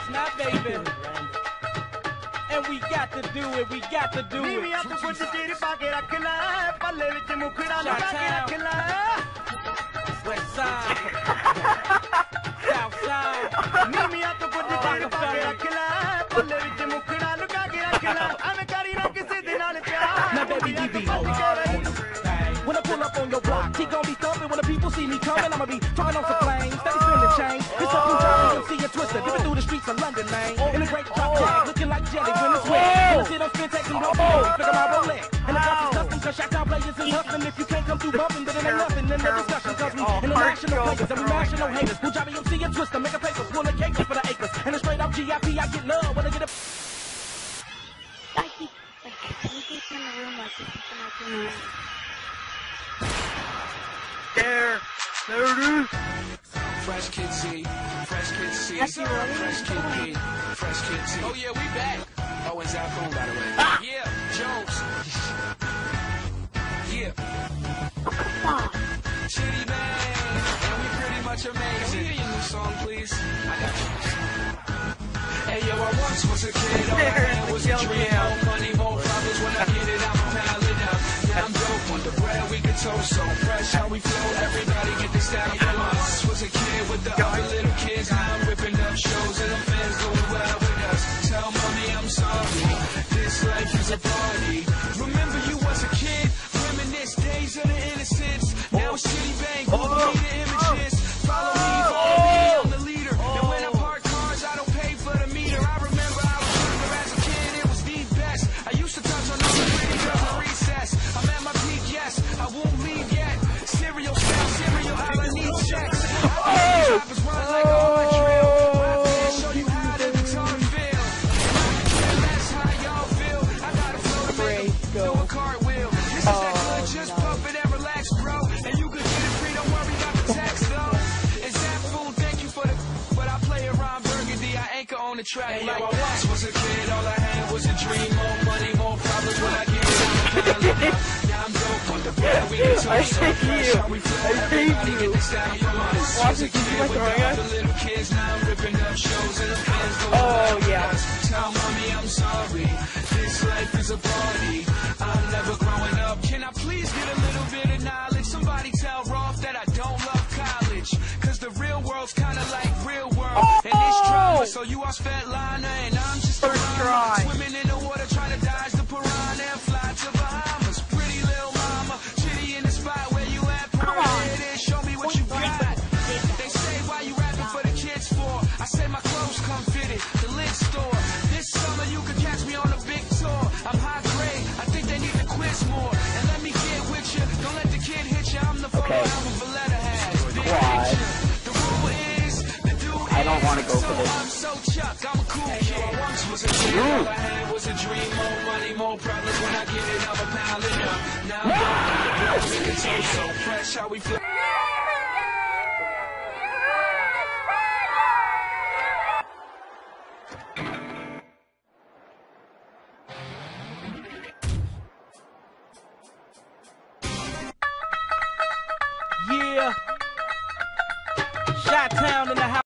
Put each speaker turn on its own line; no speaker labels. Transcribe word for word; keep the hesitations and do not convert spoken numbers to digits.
not, baby. And we got to do it, we got to do it. West side, south side. Now baby, B B, when I pull up on your block, he gon' be thumping. When the people see me coming, I'ma be talking on some flames. Steady spinning chain. It's a blue time, M C and Twister, dipping through the streets of London, man. In a great drop tag, looking like jelly when it's wet. When I sit on spin tax and blow, figure my Rolex. And the box is custom, cause Shot Town players is hustling. If you can't come through bumping, then it ain't nothing in the discussion. Cause we international players and we national haters. Who driving M C and Twister, make a paper full of cakes for the acres. And a straight out G I P, I get love when I get a.
I keep, like, sneaking in the room like this in my room.
There, there it is.
Fresh Kid Z, Fresh Kid C,
That's you, right?
Fresh Kid P, Fresh Kid T. Oh yeah, we back. Oh, and Zach Coon, by the way.
Ah.
Yeah, Jones. Yeah.
Stop.
Chitty Bang. And we pretty much amazing. Can we hear your new song, please? I got you. Hey yo, I once was a kid. All I had was a dream. More money, more problems. When I get it, I'ma pile it up. Yeah, I'm dope on the bread. We can toast so fresh. How we flow. Everybody get this down. I once was a kid with the other little kids. Now I'm ripping up shows and the fans going wild with us. Tell mommy I'm sorry. This life is a party. Remember you was a kid. Reminisce days of the innocence. Now it's Chitty Bang. Google me the images. Follow me, follow me. I'm the leader. And when I park cars, I don't pay for the meter. I remember I was younger as a kid. It was the best. I used to touch on all the pretty girls at recess. I'm at my peak, yes. I won't leave yet. Cereal, style, cereal. All I need checks. Rappers run like a hard drill. Rap and show you how the guitar feel. And that's how y'all feel. I got a flow to make them do a cartwheel. This is that good, just puff it and relax, bro. And you could get it free, don't worry about the tax, though. Is that fool? Thank you for the. But I play around Burgundy, I anchor on the track. Like I once was a kid, all I had was a dream. More money, more problems. When I get it, I'm piling up. Now I'm dope on the bed. We can talk so fresh. How we flow. Everybody get this down your mind. Was a kid with the other little kids. Now I'm ripping up shows and the fans go
Oh, yeah.
Tell mommy I'm sorry. This life is a party. I'm never growing up. Can I please get a little bit of knowledge? Somebody tell Rolf that I don't love college. Cause the real world's kinda like real world. And it's drama. So you are Svetlana and I'm just a
try.
swimming in the water trying to dodge the piranha and fly to Bahamas. Pretty little mama. Chitty in the spot where you at. Come on. It is. Show me what you got. They say why you rapping for the kids for. I say my clothes come fitted. The lid store. This summer you could catch me on a big tour. I'm high grade. I think they need to quiz more. And let me get with you. Don't let the kid hit you. I'm the photo
Okay.
album for letterheads. Big
Why?
picture. The rule is the dude
I don't wanna go
is.
for
So
this.
I'm so Chuck. I'm a cool kid. I once was a kid. All I had was a dream. More money, more problems. When I get it, I'm a pile it up. Now I'm down. We can taste so fresh. How we feel.
Yeah. Shot Town in the house.